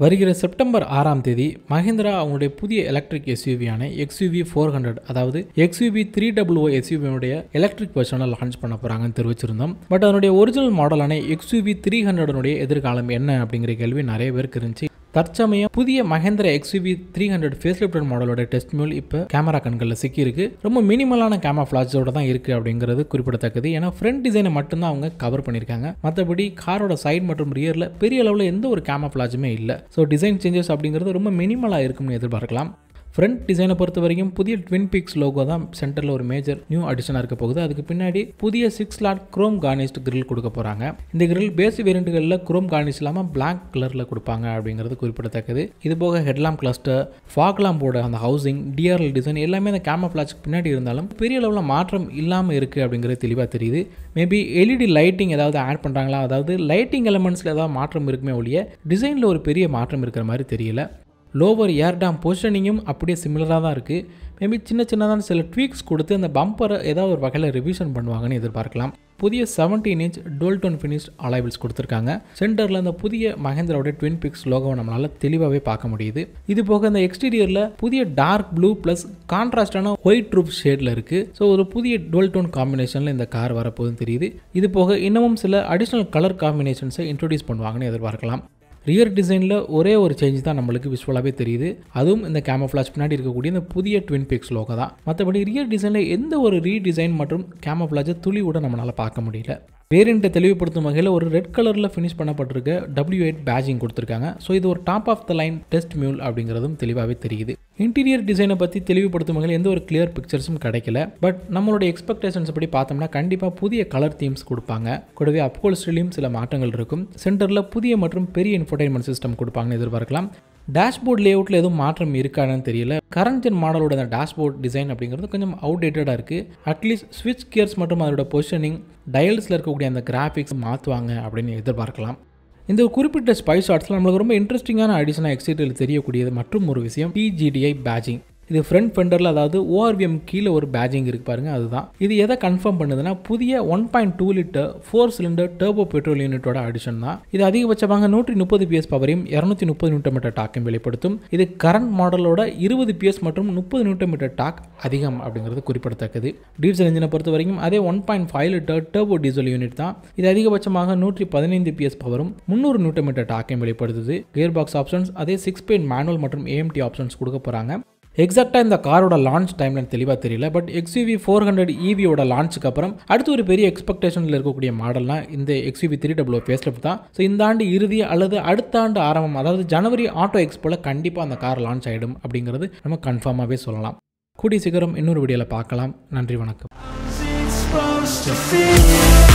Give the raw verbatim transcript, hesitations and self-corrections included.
வருகிற செப்டம்பர் ஆறாம் தேதி மஹிந்திரா அவங்களுடைய புதிய எலக்ட்ரிக் எஸ்யூவியான X U V four hundred அதாவது X U V three hundred எஸ்யூவியுடைய எலக்ட்ரிக் வெர்ஷனை லான்ச் பண்ண போறாங்கன்னு தெரிவிச்சிருந்தோம். பட் அதனுடைய ஒரிஜினல் மாடலான X U V three hundred உடைய எதிர்காலம் என்ன அப்படிங்கிற கேள்வி நிறைய பேருக்கு இருந்துச்சு. தற்சமயம் புதிய Mahindra X U V three hundred Facelift மாடலோட டெஸ்ட் மியூல் இப்போ கேமரா கண்களில் சிக்கியிருக்கு. ரொம்ப மினிமலான கேமோஃப்ளாஜோட தான் இருக்குது அப்படிங்கிறது குறிப்பிடத்தக்கது. ஏன்னா ஃப்ரண்ட் டிசைனை மட்டும்தான் அவங்க கவர் பண்ணியிருக்காங்க. மற்றபடி காரோட சைடு மற்றும் ரியரில் பெரிய அளவில் எந்த ஒரு கேமோஃப்ளாஜுமே இல்லை. ஸோ டிசைன் சேஞ்சஸ் அப்படிங்கிறது ரொம்ப மினிமலாக இருக்கும்னு எதிர்பார்க்கலாம். ஃப்ரண்ட் டிசைனை பொறுத்த வரைக்கும் புதிய ட்வின் பீக்ஸ் லோகோ தான் சென்டரில் ஒரு மேஜர் நியூ அடிஷனாக இருக்க போகுது. அதுக்கு பின்னாடி புதிய six slot chrome garnished grill கொடுக்க போகிறாங்க. இந்த grill பேஸ் வேரியண்ட்டுகளில் குரோம் garnish இல்லாமல் பிளாக் கலரில் கொடுப்பாங்க அப்படிங்கிறது குறிப்பிடத்தக்கது. இது போக ஹெட்லாம்ப் கிளஸ்டர், ஃபாக் லாம்போட அந்த housing, D R L design எல்லாமே அந்த கேமோஃப்ளாஜ்க்கு பின்னாடி இருந்தாலும் பெரிய அளவில் மாற்றம் இல்லாமல் இருக்குது அப்படிங்கிறது தெளிவாக தெரியுது. Maybe L E D lighting ஏதாவது ஆட் பண்ணுறாங்களா, அதாவது லைட்டிங் எலமெண்ட்ஸில் ஏதாவது மாற்றம் இருக்குமே ஒழிய டிசைனில் ஒரு பெரிய மாற்றம் இருக்கிற மாதிரி தெரியல. லோவர் ஏர்டாம் பொசிஷனிங்கும் அப்படியே சிமிலராக தான் இருக்குது. மேபி சின்ன சின்னதாக சில ட்வீக்ஸ் கொடுத்து அந்த பம்பரை ஏதாவது ஒரு வகையில் ரிவிஷன் பண்ணுவாங்கன்னு எதிர்பார்க்கலாம். புதிய seventeen inch dual tone finished alloy wheels கொடுத்துருக்காங்க. சென்டரில் அந்த புதிய மஹிந்திராவோட ட்வின் பிக்ஸ் லோகோவை நம்மளால் தெளிவாகவே பார்க்க முடியுது. இது போக இந்த எக்ஸ்டீரியரில் புதிய டார்க் ப்ளூ ப்ளஸ் கான்ட்ராஸ்டான ஒயிட் ரூப் ஷேடில் இருக்குது. ஸோ ஒரு புதிய டுவெல் டோன் காம்பினேஷனில் இந்த கார் வரப்போகுதுன்னு தெரியுது. இது போக இன்னமும் சில அடிஷ்னல் கலர் காம்பினேஷன்ஸை இன்ட்ரோடியூஸ் பண்ணுவாங்கன்னு எதிர்பார்க்கலாம். ரியர் டிசைனில் ஒரே ஒரு சேஞ்ச் தான் நம்மளுக்கு விஷுவலாகவே தெரியுது. அதுவும் இந்த கேமோஃப்ளாஜ் பின்னாடி இருக்கக்கூடிய இந்த புதிய ட்வின் பிக்ஸ் லோகோ தான். மற்றபடி ரியர் டிசைனில் எந்த ஒரு ரீடிசைன் மற்றும் கேமோஃப்ளாஜை துளி கூட நம்மளால் பார்க்க முடியல. வேரியண்ட்டை தெளிவுபடுத்தும் வகையில் ஒரு ரெட் கலரில் ஃபினிஷ் பண்ணப்பட்டிருக்க W eight பேஜிங் கொடுத்துருக்காங்க. ஸோ இது ஒரு top of the line test mule அப்படிங்கிறதும் தெளிவாகவே தெரியுது. இன்டீரியர் டிசைனை பற்றி தெளிவுபடுத்தும் வகையில் எந்த ஒரு கிளியர் பிக்சர்ஸும் கிடைக்கல. பட் நம்மளுடைய எக்ஸ்பெக்டேஷன்ஸ் படி பார்த்தோம்னா கண்டிப்பாக புதிய கலர் தீம்ஸ் கொடுப்பாங்க. கூடவே அப்ஹோல்ஸ்டரியிலும் சில மாற்றங்கள் இருக்கும். சென்டரில் புதிய மற்றும் பெரிய இன்ஃபோடைன்மெண்ட் சிஸ்டம் கொடுப்பாங்கன்னு எதிர்பார்க்கலாம். டேஷ்போர்ட் லேஅவுட்டில் எதுவும் மாற்றம் இருக்கான்னு தெரியல. கரண்ட் ஜென் மாடலோட அந்த டேஷ்போர்ட் டிசைன் அப்படிங்கிறது கொஞ்சம் அவுடேட்டடாக இருக்குது. அட்லீஸ்ட் ஸ்விட்ச் கியர்ஸ் மற்றும் அதோட பொசிஷனிங், டயல்ஸில் இருக்கக்கூடிய அந்த கிராஃபிக்ஸ் மாற்றுவாங்க அப்படின்னு எதிர்பார்க்கலாம். இந்த குறிப்பிட்ட ஸ்பை ஷாட்ஸில் நம்மளுக்கு ரொம்ப இன்ட்ரெஸ்டிங்கான அடிஷனாக எக்ஸைட்டில் தெரியக்கூடியது மற்றும் ஒரு விஷயம் T G D I badging. இது ஃப்ரண்ட் ஃபெண்டரில் அதாவது O R V M கீழே ஒரு பேஜிங் இருக்கு பாருங்க, அதுதான். இது எதை கன்ஃபார்ம் பண்ணுதுன்னா புதிய one point two litre four cylinder turbo petrol யூனிட்டோட அடிஷன் தான். இது அதிகபட்சமாக நூற்றி முப்பது பிஎஸ் பவரையும் இருநூத்தி முப்பது நியூட்டன் மீட்டர் டாக்கையும் வெளிப்படுத்தும். இது கரண்ட் மாடலோட இருபது பிஎஸ் மற்றும் முப்பது நியூட்டன் மீட்டர் டாக் அதிகம் அப்படிங்கிறது குறிப்பிடத்தக்கது. டீசல் இன்ஜினை பொறுத்த வரைக்கும் அதே one point five litre turbo diesel unit தான். இது அதிகபட்சமாக நூற்றி பதினைந்து பிஎஸ் பவரும் முந்நூறு நியூட்டன் மீட்டர் டாக்கையும் வெளிப்படுத்துது. கியர் பாக்ஸ் ஆப்ஷன்ஸ் அதே சிக்ஸ் ஸ்பீட் மேனுவல் மற்றும் A M T ஆப்ஷன்ஸ் கொடுக்க போகிறாங்க. எக்ஸாக்டாக இந்த காரோட லான்ச் டைம்ல தெளிவாக தெரியல. But X U V four hundred E V யோட லான்ச்சுக்கு அப்புறம் அடுத்து ஒரு பெரிய எக்ஸ்பெக்டேஷனில் இருக்கக்கூடிய மாடல்னா இந்த X U V three hundred Facelift தான். ஸோ இந்த ஆண்டு இறுதி அல்லது அடுத்த ஆண்டு ஆரம்பம், அதாவது ஜனவரி ஆட்டோ எக்ஸ்போல கண்டிப்பாக அந்த கார் லான்ச் ஆகிடும் அப்படிங்கிறது நம்ம கன்ஃபார்மாகவே சொல்லலாம். கூடிய சீக்கிரம் இன்னொரு வீடியோவில் பார்க்கலாம். நன்றி, வணக்கம்.